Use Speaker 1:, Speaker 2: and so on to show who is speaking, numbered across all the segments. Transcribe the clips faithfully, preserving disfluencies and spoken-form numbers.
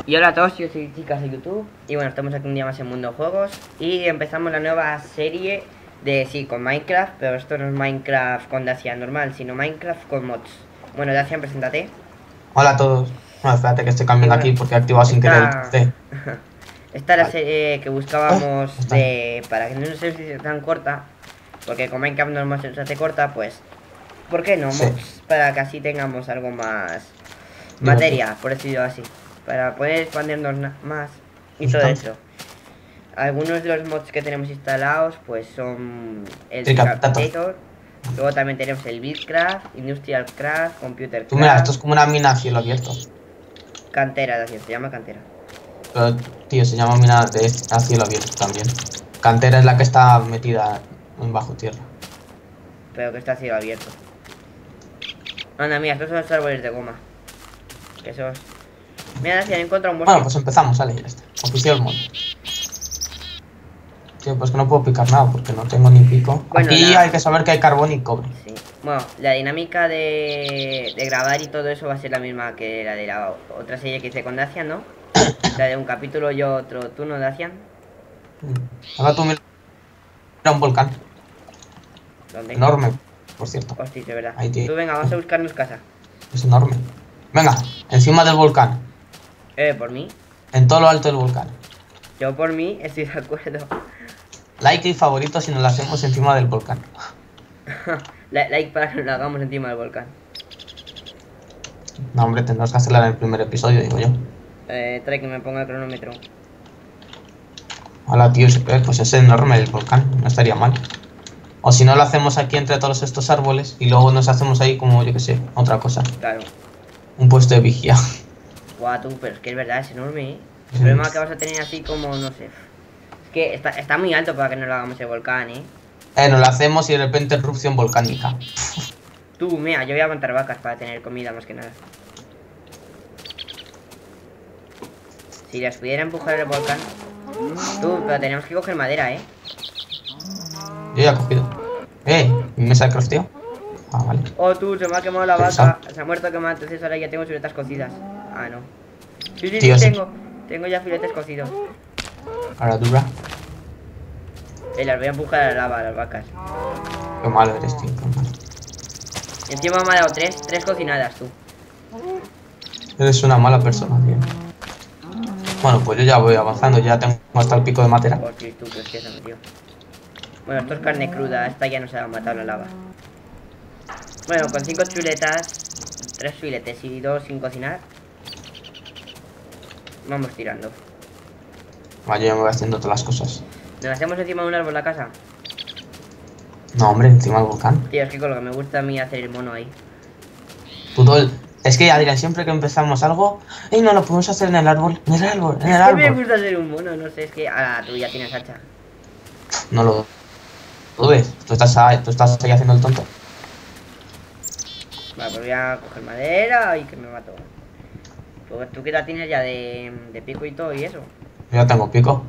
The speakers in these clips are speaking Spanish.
Speaker 1: Y hola a todos, yo soy Chicas de YouTube. Y bueno, estamos aquí un día más en Mundo Juegos. Y empezamos la nueva serie de, sí, con Minecraft. Pero esto no es Minecraft con Dacia normal, sino Minecraft con mods. Bueno, Dacia, preséntate.
Speaker 2: Hola a todos. No, espérate que estoy cambiando
Speaker 1: bueno,
Speaker 2: aquí porque he activado sin querer el P C.
Speaker 1: Esta es la
Speaker 2: Vale.
Speaker 1: serie que buscábamos
Speaker 2: Ah,
Speaker 1: de... Para que no se sea tan corta. Porque con Minecraft normal se nos hace corta, pues... ¿Por qué no?
Speaker 2: Sí.
Speaker 1: Mods, para que así tengamos algo más... Materia, por decirlo así. Para poder expandirnos más y todo eso. Algunos de los mods que tenemos instalados pues son el Decapitator. Luego también tenemos el Buildcraft, Industrial Craft, Computer Craft.
Speaker 2: Tú mira, esto es como una mina a cielo abierto.
Speaker 1: Cantera, se llama cantera.
Speaker 2: Pero, tío, se llama mina de a cielo abierto también. Cantera es la que está metida en bajo tierra.
Speaker 1: Pero que está a cielo abierto. Anda, mira, estos son los árboles de goma. Que esos... Mira, si han encontrado un bosque.
Speaker 2: Bueno, pues empezamos, sale, ya está. Oficial mod. Tío, pues que no puedo picar nada porque no tengo ni pico.
Speaker 1: Bueno,
Speaker 2: Aquí
Speaker 1: la...
Speaker 2: hay que saber que hay carbón y cobre.
Speaker 1: Sí. Bueno, la dinámica de, de grabar y todo eso va a ser la misma que la de la otra serie que hice con Dacian, ¿no? La de un capítulo yo otro tú, ¿no, Dacian?
Speaker 2: Ahora tú mira un volcán.
Speaker 1: ¿Dónde?
Speaker 2: Enorme, por cierto.
Speaker 1: Hostia, de verdad.
Speaker 2: Ahí, tío.
Speaker 1: Tú venga, vamos a buscarnos casa.
Speaker 2: Es enorme. Venga, encima del volcán.
Speaker 1: Eh, por mí.
Speaker 2: En todo lo alto del volcán.
Speaker 1: Yo por mí estoy de acuerdo.
Speaker 2: Like y favorito si nos lo hacemos encima del volcán.
Speaker 1: Like para que lo hagamos encima del volcán.
Speaker 2: No, hombre, tendrás que hacerla en el primer episodio, digo yo.
Speaker 1: Eh, trae que me ponga el cronómetro.
Speaker 2: Hola, tío, pues es enorme el volcán, no estaría mal. O si no, lo hacemos aquí entre todos estos árboles y luego nos hacemos ahí como, yo que sé, otra cosa.
Speaker 1: Claro.
Speaker 2: Un puesto de vigía.
Speaker 1: Guau, tú, pero es que es verdad, es enorme, ¿eh? El
Speaker 2: Sí.
Speaker 1: problema que vas a tener así como, no sé. Es que está, está muy alto para que no lo hagamos el volcán, ¿eh?
Speaker 2: Eh, nos lo hacemos y de repente erupción volcánica.
Speaker 1: Tú, mira, yo voy a montar vacas para tener comida más que nada. Si las pudiera empujar el volcán. Tú, pero tenemos que coger madera, ¿eh?
Speaker 2: Yo ya he cogido. Eh, ¿mi mesa de crafteo? Ah, vale.
Speaker 1: Oh, tú, se me ha quemado la
Speaker 2: Pensado.
Speaker 1: vaca. Se ha muerto quemada, entonces ahora ya tengo filetas cocidas. Ah, no. Sí, sí,
Speaker 2: Tío,
Speaker 1: sí,
Speaker 2: sí.
Speaker 1: tengo. Tengo ya filetes cocidos.
Speaker 2: Ahora dura.
Speaker 1: Y las voy a empujar a la lava, a las vacas.
Speaker 2: Qué malo eres, tío. Qué malo.
Speaker 1: Y encima me ha dado tres, tres cocinadas, tú.
Speaker 2: Eres una mala persona, tío. Bueno, pues yo ya voy avanzando. Ya tengo hasta el pico de madera.
Speaker 1: Oh, sí, tú, pero es que eso, tío. Bueno, esto es carne cruda. Esta ya no se va a matar la lava. Bueno, con cinco chuletas, tres filetes y dos sin cocinar. Vamos tirando.
Speaker 2: Vaya, yo me voy haciendo todas las cosas.
Speaker 1: ¿Nos hacemos encima de un árbol la casa?
Speaker 2: No, hombre, encima del volcán.
Speaker 1: Tío, es que con lo que me gusta a mí hacer el mono ahí.
Speaker 2: Puto el... Es que, Adrián, siempre que empezamos algo... ¡Ey, no, lo podemos hacer en el árbol! ¡En el árbol! ¡En el
Speaker 1: Es que me
Speaker 2: árbol!
Speaker 1: gusta ser un mono, no sé, es que... Ah, tú ya tienes hacha.
Speaker 2: No lo dudes. Tú estás ahí, tú estás ahí haciendo el tonto.
Speaker 1: Vale, pues voy a coger madera y que me mato. Pues tú que la tienes ya de, de pico y todo y eso.
Speaker 2: Yo ya tengo pico.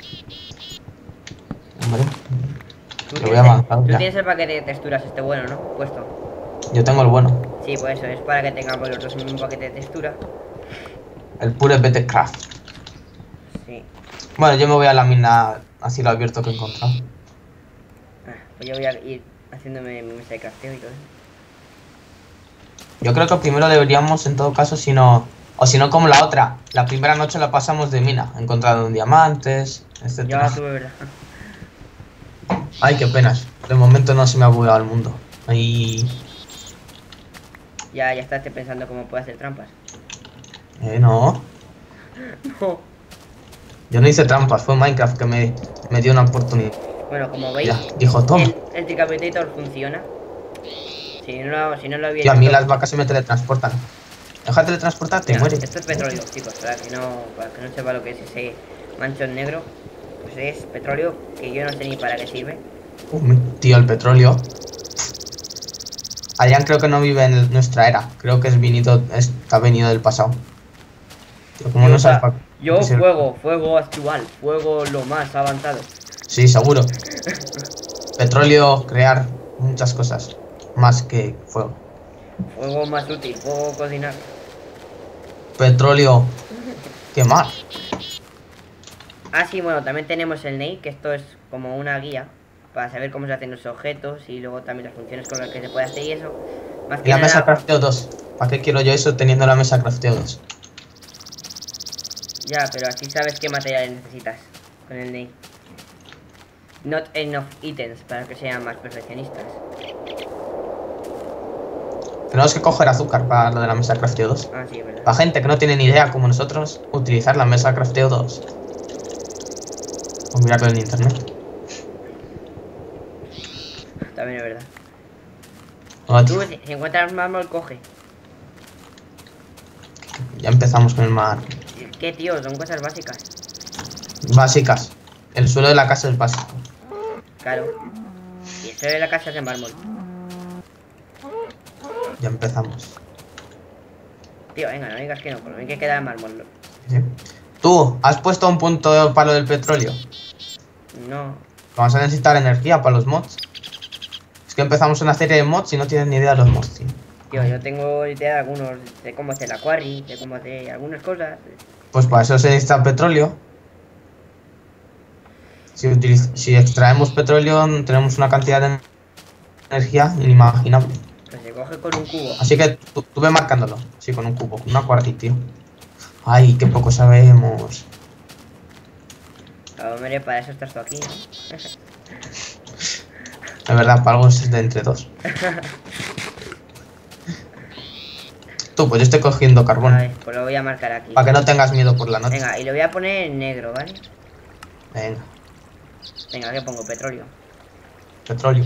Speaker 2: Hombre,
Speaker 1: Tú
Speaker 2: yo voy
Speaker 1: tienes,
Speaker 2: avanzando
Speaker 1: tú
Speaker 2: ya.
Speaker 1: tienes el paquete de texturas este bueno, ¿no? Puesto.
Speaker 2: Yo tengo el bueno.
Speaker 1: Sí, pues eso, es para que tengamos los dos un paquete de textura.
Speaker 2: El pure B T Craft.
Speaker 1: Sí.
Speaker 2: Bueno, yo me voy a la mina así lo abierto que he encontrado.
Speaker 1: Ah, pues yo voy a ir haciéndome mi mesa de crafteo y todo eso.
Speaker 2: Yo creo que primero deberíamos, en todo caso, si no... O si no, como la otra. La primera noche la pasamos de mina. Encontrando diamantes,
Speaker 1: Yo
Speaker 2: etcétera.
Speaker 1: la tuve, ¿verdad?
Speaker 2: Ay, qué penas. De momento no se me ha bugueado el mundo. Ahí...
Speaker 1: Ya, ya estás pensando cómo puedo hacer trampas.
Speaker 2: Eh, no.
Speaker 1: No.
Speaker 2: Yo no hice trampas. Fue Minecraft que me, me dio una oportunidad.
Speaker 1: Bueno, como veis,
Speaker 2: Ya, dijo, toma.
Speaker 1: el, el Decapitator funciona. Si no, lo- si no lo había
Speaker 2: Tío, a mí
Speaker 1: visto-
Speaker 2: las vacas se me teletransportan. Deja de teletransportarte,
Speaker 1: Mira,
Speaker 2: muere.
Speaker 1: esto es petróleo, chicos, para que no, para que no sepa lo que es ese manchón negro. Pues es petróleo que yo no sé ni para qué sirve.
Speaker 2: Uh, tío, el petróleo. Adrián creo que no vive en el- nuestra era. Creo que es venido, es, ha venido del pasado. Tío, ¿cómo
Speaker 1: Yo,
Speaker 2: no
Speaker 1: o
Speaker 2: sabes
Speaker 1: sea,
Speaker 2: pa-
Speaker 1: yo
Speaker 2: qué sirve?
Speaker 1: fuego, fuego actual, fuego lo más avanzado.
Speaker 2: Sí, seguro. Petróleo, crear muchas cosas. Más que fuego.
Speaker 1: Fuego más útil, fuego cocinar.
Speaker 2: Petróleo Qué mal.
Speaker 1: Ah, sí, bueno, también tenemos el N E I, que esto es como una guía para saber cómo se hacen los objetos y luego también las funciones con las que se puede hacer y eso. Más
Speaker 2: Y
Speaker 1: que
Speaker 2: la
Speaker 1: nada,
Speaker 2: mesa crafteo dos. ¿Para qué quiero yo eso teniendo la mesa crafteo dos?
Speaker 1: ya, pero así sabes qué materiales necesitas con el N E I. Not enough items para que sean más perfeccionistas.
Speaker 2: Tenemos que coger azúcar para lo de la mesa crafteo dos.
Speaker 1: Ah, sí, es verdad.
Speaker 2: Para gente que no tiene ni idea como nosotros, utilizar la mesa crafteo dos. O mirarlo en internet.
Speaker 1: También es verdad.
Speaker 2: Oh,
Speaker 1: Tú,
Speaker 2: tío,
Speaker 1: si, si encuentras mármol, coge.
Speaker 2: ya empezamos con el mar.
Speaker 1: ¿Qué, tío? Son cosas básicas.
Speaker 2: Básicas. El suelo de la casa es básico.
Speaker 1: Claro. Y eso de la casa es de mármol.
Speaker 2: Ya empezamos.
Speaker 1: Tío, venga, no digas que no, por lo menos que queda de mármol.
Speaker 2: ¿Sí? Tú, ¿has puesto un punto para lo del petróleo?
Speaker 1: No.
Speaker 2: Vamos a necesitar energía para los mods. Es que empezamos una serie de mods y no tienes ni idea de los mods, tío.
Speaker 1: Tío, yo tengo idea de algunos, de cómo hacer la quarry, de cómo hacer algunas cosas.
Speaker 2: Pues para eso se necesita petróleo. Si, utiliz- si extraemos petróleo tenemos una cantidad de energía inimaginable.
Speaker 1: Pues se coge con un cubo.
Speaker 2: Así que tú, tú ve marcándolo. Sí, con un cubo, con una quarry, tío. Ay, qué poco sabemos.
Speaker 1: Hombre, para eso estás tú aquí.
Speaker 2: De verdad, para algo es de entre dos. Tú, pues yo estoy cogiendo carbón.
Speaker 1: Vale, pues lo voy a marcar aquí.
Speaker 2: Para que no tengas miedo por la noche.
Speaker 1: Venga, y lo voy a poner en negro, ¿vale?
Speaker 2: Venga,
Speaker 1: Venga, que pongo petróleo.
Speaker 2: petróleo.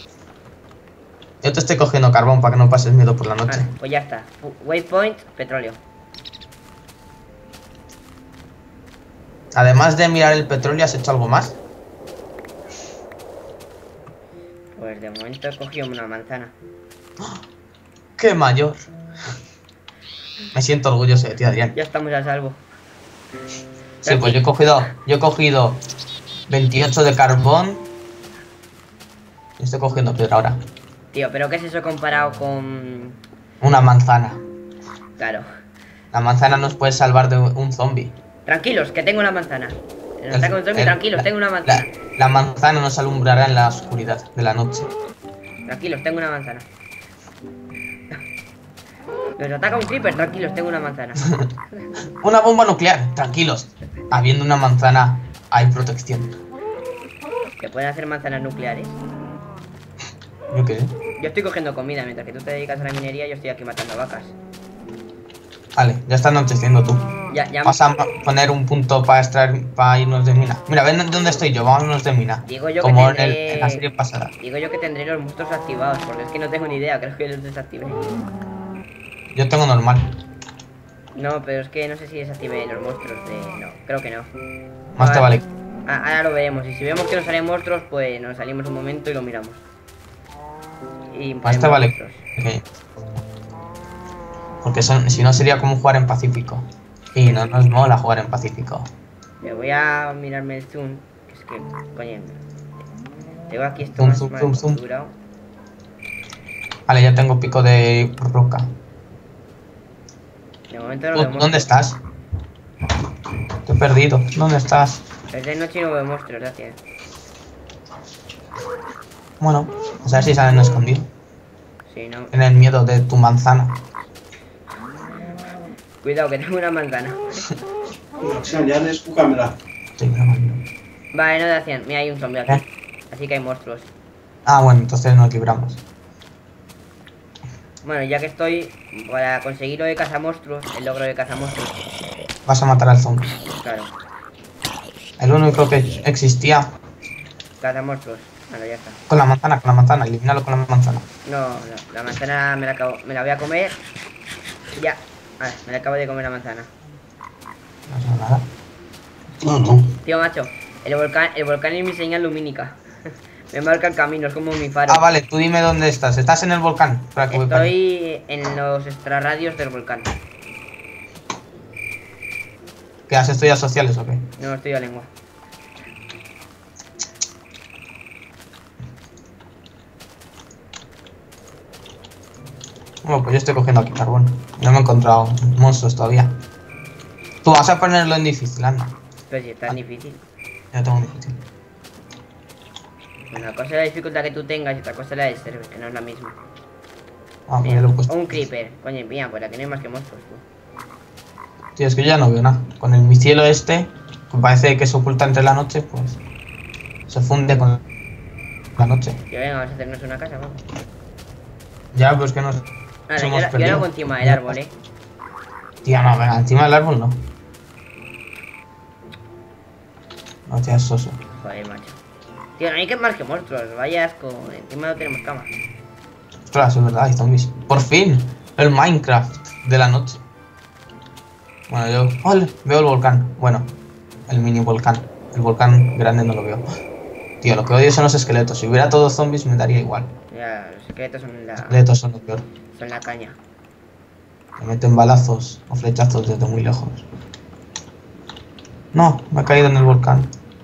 Speaker 2: Yo te estoy cogiendo carbón para que no pases miedo por la noche.
Speaker 1: Vale, pues ya está. Fu- Waypoint, petróleo.
Speaker 2: Además de mirar el petróleo, ¿has hecho algo más?
Speaker 1: Pues de momento he cogido una manzana.
Speaker 2: ¡Qué mayor! Me siento orgulloso de ti, Adrián.
Speaker 1: Ya estamos a salvo.
Speaker 2: Sí, pues yo he cogido, yo he cogido veintiocho de carbón. Y estoy cogiendo piedra ahora.
Speaker 1: Tío, pero ¿qué es eso comparado con...?
Speaker 2: Una manzana.
Speaker 1: Claro.
Speaker 2: La manzana nos puede salvar de un zombie.
Speaker 1: Tranquilos, que tengo una manzana. Nos ataca un zombie,
Speaker 2: El-
Speaker 1: tranquilos,
Speaker 2: la-
Speaker 1: tengo una manzana.
Speaker 2: La, la manzana nos alumbrará en la oscuridad de la noche.
Speaker 1: Tranquilos, tengo una manzana. Nos ataca un creeper, tranquilos, tengo una manzana.
Speaker 2: Una bomba nuclear, tranquilos. Habiendo una manzana, hay protección.
Speaker 1: ¿Que pueden hacer manzanas nucleares?
Speaker 2: Yo qué sé.
Speaker 1: Yo estoy cogiendo comida, mientras que tú te dedicas a la minería, yo estoy aquí matando vacas.
Speaker 2: Vale, ya está anocheciendo tú.
Speaker 1: Ya, ya...
Speaker 2: Vas a ma- poner un punto para extraer, para irnos de mina. Mira, ven dónde estoy yo, vámonos de mina.
Speaker 1: Digo yo
Speaker 2: Como
Speaker 1: que
Speaker 2: en, el-
Speaker 1: tendré...
Speaker 2: en la serie pasada.
Speaker 1: Digo yo que tendré los monstruos activados, porque es que no tengo ni idea, creo que los desactivé.
Speaker 2: Yo tengo normal.
Speaker 1: No, pero es que no sé si desactivé los monstruos de... No, creo que no.
Speaker 2: Más te vale.
Speaker 1: Ah, ahora lo veremos, y si vemos que nos salen monstruos, pues nos salimos un momento y lo miramos. Y
Speaker 2: Más te
Speaker 1: ponemos
Speaker 2: vale.
Speaker 1: monstruos.
Speaker 2: que- Porque son, si no sería como jugar en Pacífico. Y no nos mola jugar en Pacífico.
Speaker 1: Me voy a mirarme el zoom, que es que, coño, tengo aquí esto
Speaker 2: Zoom,
Speaker 1: más,
Speaker 2: zoom,
Speaker 1: más
Speaker 2: zoom, zoom.
Speaker 1: configurado.
Speaker 2: Vale, ya tengo pico de roca.
Speaker 1: De momento no
Speaker 2: ¿Tú,
Speaker 1: veo monstruos.
Speaker 2: ¿Dónde estás? Te he perdido. ¿Dónde estás?
Speaker 1: Es de noche y no veo monstruos, gracias.
Speaker 2: Bueno, a ver si salen escondidos.
Speaker 1: Sí, no.
Speaker 2: Tienen miedo de tu manzana.
Speaker 1: Cuidado, que tengo una manzana.
Speaker 3: Auxiliares, tu cámara.
Speaker 2: Estoy grabando.
Speaker 1: Vale, no de hacían. Mira, hay un zombie aquí. Así que hay monstruos.
Speaker 2: Ah, bueno, entonces nos libramos.
Speaker 1: Bueno, ya que estoy, para conseguir lo de cazamonstruos, el logro de cazamonstruos,
Speaker 2: Vas a matar al zombie.
Speaker 1: claro,
Speaker 2: El único que existía
Speaker 1: cazamonstruos. Bueno, ya está.
Speaker 2: con la manzana, con la manzana. Elimínalo con la manzana.
Speaker 1: No, no, la manzana me la, acabo, me la voy a comer. Ya, vale, me la acabo de comer la manzana.
Speaker 2: No pasa nada.
Speaker 3: No, no.
Speaker 1: Tío, macho, el volcán, el volcán es mi señal lumínica. Me marca el camino, es como mi faro.
Speaker 2: Ah, vale, tú dime dónde estás. ¿Estás en el volcán? Espera que voy para allá.
Speaker 1: Estoy en los extrarradios del volcán.
Speaker 2: ¿Qué has estudiado sociales o qué?
Speaker 1: No estoy a lengua.
Speaker 2: Bueno, pues yo estoy cogiendo aquí carbón. No me he encontrado monstruos todavía. Tú vas a ponerlo en difícil, anda.
Speaker 1: Pero si es tan difícil.
Speaker 2: Ya tengo difícil.
Speaker 1: Una cosa es la dificultad que tú tengas y otra cosa es la del server, que no es la misma.
Speaker 2: Ah, pues
Speaker 1: Mira,
Speaker 2: ya lo he puesto.
Speaker 1: o un creeper. Coño, mira, pues aquí no hay más que monstruos, tú.
Speaker 2: Tío, es que yo ya no veo nada. Con el mi cielo este, que parece que se oculta entre la noche, pues se funde con la noche.
Speaker 1: Que venga, vamos a hacernos una casa, vamos.
Speaker 2: Ya, pues que nos
Speaker 1: Vale, yo,
Speaker 2: hemos
Speaker 1: la- yo
Speaker 2: perdido.
Speaker 1: lo hago encima del árbol, eh.
Speaker 2: Tía, no, venga, encima del árbol no. No seas soso.
Speaker 1: Joder, macho. Tío, no hay que más que monstruos, vaya asco. Encima no tenemos cama.
Speaker 2: Ostras, es verdad, hay zombies. Por fin, el Minecraft de la noche. Bueno, yo... ¡Ole! Veo el volcán. Bueno, el mini volcán. El volcán grande no lo veo. Tío, lo que odio son los esqueletos. Si hubiera todos zombies me daría igual.
Speaker 1: Ya, los secretos son la,
Speaker 2: Los esqueletos son lo peor.
Speaker 1: son la caña.
Speaker 2: Me meten balazos o flechazos desde muy lejos. No, me he caído en el volcán.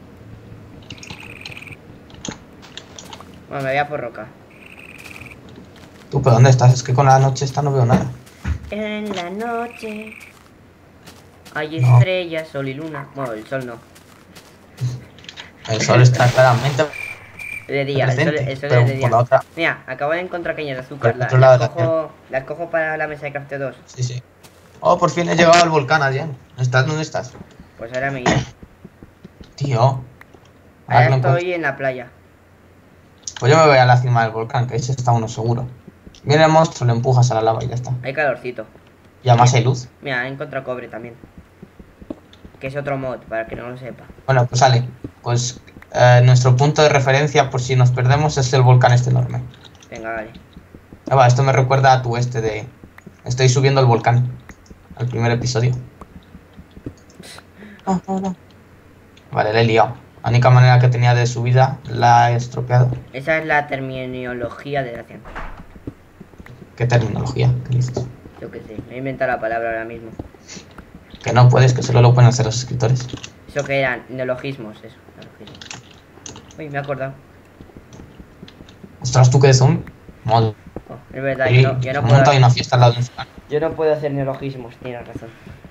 Speaker 1: Bueno, me voy a por roca.
Speaker 2: ¿Tú, pero dónde estás? Es que con la noche esta no veo nada.
Speaker 1: En la noche hay
Speaker 2: No.
Speaker 1: estrellas, sol y luna. Bueno, el sol no.
Speaker 2: El sol está claramente
Speaker 1: De día, el sol,
Speaker 2: presente,
Speaker 1: el sol
Speaker 2: pero
Speaker 1: es de
Speaker 2: por
Speaker 1: día.
Speaker 2: la otra...
Speaker 1: Mira, acabo de encontrar cañas de azúcar.
Speaker 2: Por
Speaker 1: La-
Speaker 2: otro lado
Speaker 1: las,
Speaker 2: de la
Speaker 1: cojo, las cojo para la mesa de crafteo dos.
Speaker 2: Sí, sí. Oh, por fin he llegado al volcán, Adrián. ¿Estás? ¿Dónde estás?
Speaker 1: Pues ahora me iré.
Speaker 2: Tío. Ahora
Speaker 1: Ahora
Speaker 2: que lo encuentro.
Speaker 1: estoy en la playa.
Speaker 2: Pues yo me voy a la cima del volcán, que ahí se está uno seguro. Viene el monstruo, le empujas a la lava y ya está.
Speaker 1: Hay calorcito.
Speaker 2: Y además hay luz.
Speaker 1: Mira, he encontrado cobre también. Que es otro mod, para que no lo sepa.
Speaker 2: Bueno, pues sale. Pues eh, nuestro punto de referencia, por si nos perdemos, es el volcán este enorme.
Speaker 1: Venga, vale.
Speaker 2: Ah, va, esto me recuerda a tu este de... Estoy subiendo el volcán. Al primer episodio. No, no, no. Vale, le he liado. La única manera que tenía de subida la he estropeado.
Speaker 1: Esa es la terminología de la ciencia.
Speaker 2: ¿Qué terminología? ¿Qué dices?
Speaker 1: Yo qué sé, me he inventado la palabra ahora mismo.
Speaker 2: Que no puedes, que solo lo pueden hacer los escritores.
Speaker 1: Eso que eran neologismos, eso. Neologismos. Uy, me he acordado.
Speaker 2: Ostras, tú que de zombie. Madre.
Speaker 1: Oh, es verdad,
Speaker 2: Sí,
Speaker 1: yo no, yo no
Speaker 2: se
Speaker 1: puedo.
Speaker 2: monta ahí una fiesta al lado de un volcán.
Speaker 1: Yo no puedo hacer neologismos, tienes razón.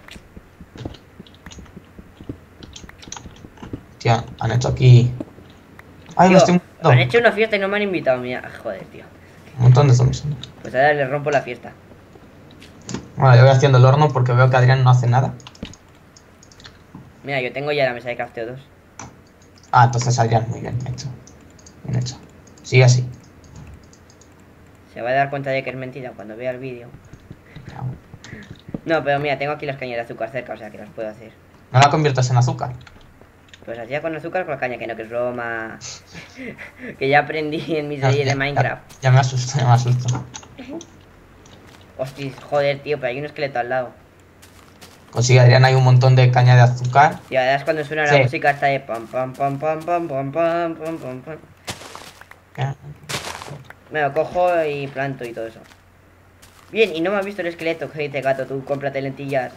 Speaker 2: Tía, han hecho aquí... Ay, me
Speaker 1: Tío,
Speaker 2: estoy
Speaker 1: han
Speaker 2: muriendo.
Speaker 1: hecho una fiesta y no me han invitado, mira. Joder, tío.
Speaker 2: Un montón de zombies.
Speaker 1: Pues ahora les rompo la fiesta.
Speaker 2: Bueno, yo voy haciendo el horno porque veo que Adrián no hace nada.
Speaker 1: Mira, yo tengo ya la mesa de crafteo dos.
Speaker 2: Ah, entonces Adrián, muy bien hecho. Bien hecho. Sigue así.
Speaker 1: Se va a dar cuenta de que es mentira cuando vea el vídeo.
Speaker 2: Ah,
Speaker 1: No, pero mira, tengo aquí las cañas de azúcar cerca, o sea que las puedo hacer.
Speaker 2: no la conviertas en azúcar.
Speaker 1: Pues hacía con azúcar con la caña, que no, que es broma. Que ya aprendí en mi serie de Minecraft.
Speaker 2: Ya, ya me asusto, ya me asusto.
Speaker 1: Hostia, joder, tío, pero hay un esqueleto al lado.
Speaker 2: Consigue Adrián, hay un montón de caña de azúcar.
Speaker 1: Y ahora es cuando suena
Speaker 2: Sí.
Speaker 1: la música esta de pam pam pam pam pam pam pam pam pam pam.
Speaker 2: Ya.
Speaker 1: Me lo cojo y planto y todo eso. Bien, y no me has visto el esqueleto que dice gato, tú cómprate lentillas.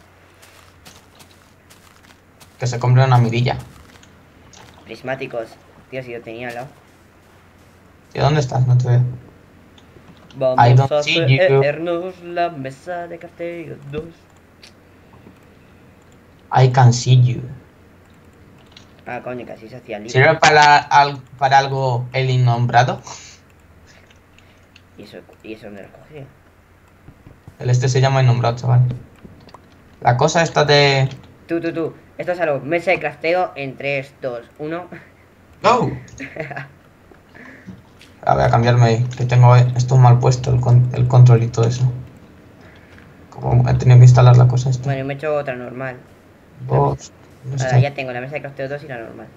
Speaker 2: Que se compre una mirilla.
Speaker 1: Prismáticos. Tío, si yo tenía al lado.
Speaker 2: Tío, ¿dónde estás? No te veo.
Speaker 1: Vamos
Speaker 2: I don't
Speaker 1: a
Speaker 2: see you.
Speaker 1: hacernos la mesa de crafteo dos.
Speaker 2: I can see you.
Speaker 1: Ah, coño, casi se hacía libre.
Speaker 2: ¿Sirve para, al- para algo el innombrado?
Speaker 1: ¿Y eso, y eso dónde lo cogí?
Speaker 2: El este se llama innombrado, chaval. La cosa esta de...
Speaker 1: Tú, tú, tú. Esto es algo. Mesa de crafteo en tres, dos, uno.
Speaker 2: ¡No! A ver, a cambiarme, que tengo esto mal puesto, el, con- el control y todo eso. Como he tenido que instalar la cosa esta.
Speaker 1: Bueno, me he hecho otra normal.
Speaker 2: Dos, ¿dónde
Speaker 1: Ahora
Speaker 2: está?
Speaker 1: ya tengo la mesa de crafteo dos y la normal.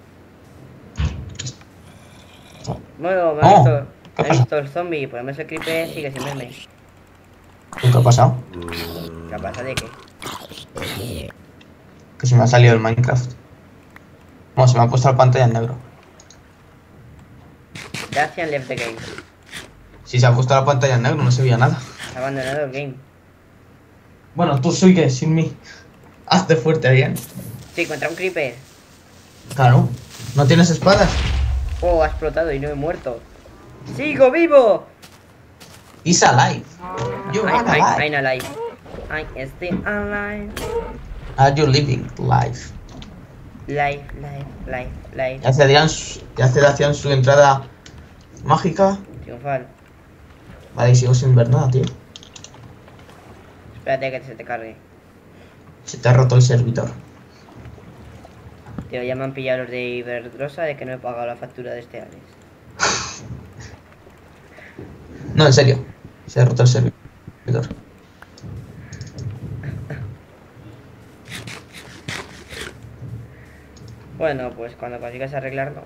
Speaker 1: Bueno, me ha
Speaker 2: Oh,
Speaker 1: visto,
Speaker 2: ¿qué
Speaker 1: me ha
Speaker 2: pasa?
Speaker 1: visto el zombie, por lo menos el creeper sigue sin verme.
Speaker 2: ¿Qué ha pasado?
Speaker 1: ¿Qué pasa de qué?
Speaker 2: Que se me ha salido el Minecraft. Bueno, se me ha puesto la pantalla en negro.
Speaker 1: Dacian left the game.
Speaker 2: Si se ha puesto la pantalla en negro no se veía nada.
Speaker 1: Ha abandonado el game.
Speaker 2: Bueno, tú sigue sin mí. Hazte fuerte, Adrián.
Speaker 1: Sí, contra un creeper.
Speaker 2: Claro. ¿No tienes espadas?
Speaker 1: Oh, ha explotado y no he muerto. ¡Sigo vivo!
Speaker 2: He's alive. You
Speaker 1: I,
Speaker 2: are
Speaker 1: I,
Speaker 2: alive.
Speaker 1: I'm alive. I still alive.
Speaker 2: Are you living life?
Speaker 1: Live, live, live, live.
Speaker 2: Ya hacían su, ya hacían su entrada mágica.
Speaker 1: Triunfal.
Speaker 2: Vale, y sigo sin ver nada, tío.
Speaker 1: Espérate que se te cargue.
Speaker 2: Se te ha roto el servidor.
Speaker 1: Tío, ya me han pillado los de Iberdrosa de que no he pagado la factura de este Alex.
Speaker 2: No, en serio. Se ha roto el servidor.
Speaker 1: Bueno, pues cuando consigas arreglarlo.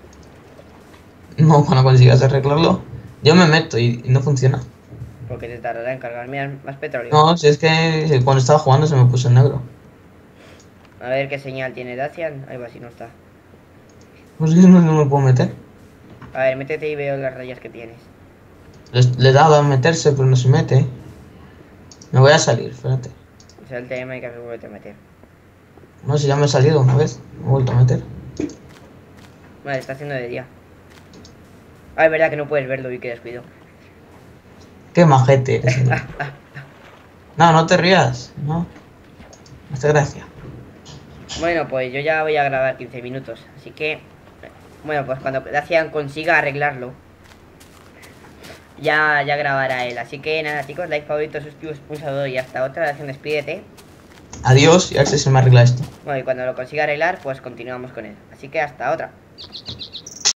Speaker 2: No, cuando consigas arreglarlo, yo me meto y, y no funciona.
Speaker 1: Porque te tardará en cargar. Mira, más petróleo.
Speaker 2: No, si es que cuando estaba jugando se me puso en negro.
Speaker 1: A ver qué señal tiene Dacian. Ahí va, si no está.
Speaker 2: Pues no, no me puedo meter.
Speaker 1: A ver, métete y veo las rayas que tienes.
Speaker 2: Le, le he dado a meterse, pero no se mete. Me voy a salir, espérate.
Speaker 1: O sea, el tema y que vuelve a meter.
Speaker 2: No sé, ya me he salido una vez. Me he vuelto a meter.
Speaker 1: Vale, está haciendo de día. Ah, es verdad que no puedes verlo y que descuido.
Speaker 2: Qué majete eres. No, no te rías. No. No hace gracia.
Speaker 1: Bueno, pues yo ya voy a grabar quince minutos. Así que... Bueno, pues cuando Dacian consiga arreglarlo, Ya, ya grabará él. Así que nada, chicos, like, favorito, suscribos, pulsador y hasta otra. Dacian, despídete.
Speaker 2: Adiós y a ver si se me arregla esto.
Speaker 1: Bueno, y cuando lo consiga arreglar, pues continuamos con él. Así que hasta otra.